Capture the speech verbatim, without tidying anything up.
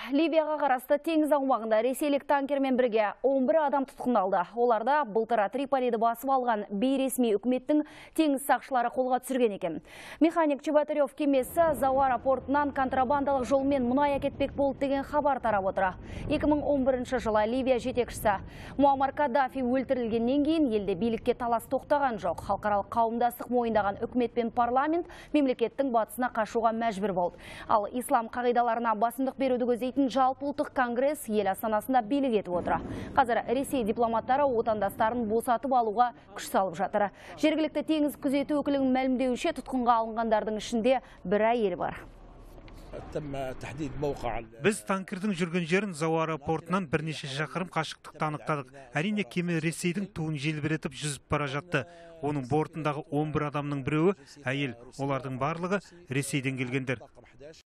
Ливияға қарасты теңіз аумағында ресейлік танкермен бірге он бір адам тұтқындалды. Оларда былтыр Триполиді басып алған бейресми үкіметтің теңіз сақшылары қолға түсірген екен. Механик Чеботарев кемесі Зауара портынан контрабандалық жолмен мұнай әкетпек болды деген хабар тарап отыр. екі мың он бірінші жылы Ливия жетекшісі Муаммар Каддафи өлтірілгеннен кейін елде билікке талас тоқтаған жоқ. Халықаралық қауымдастық мойындаған үкімет пен парламент мемлекеттің батысына қашуға мәжбүр болды. Ал ислам қағидаларына басымдық беруді көздейтін жалпы ұлттық конгресс ел астанасында билік етіп отыр. Қазір Ресей дипломаттары отандастарын босатып алуға күш салып жатыр. Жергілікті теңіз күзеті өкілінің мәлімдеуінше тұтқынға алынғандардың ішінде бір әйел бар. Біз танкердің жүрген жерін Зауара портынан бірнеше шақырым қашықтықта анықтадық. Әрине кеме Ресейдің туын желбіретіп жүзіп бара жатты. Оның бортындағы он бір адамның біреуі әйел, олардың барлығы Ресейден келгендер.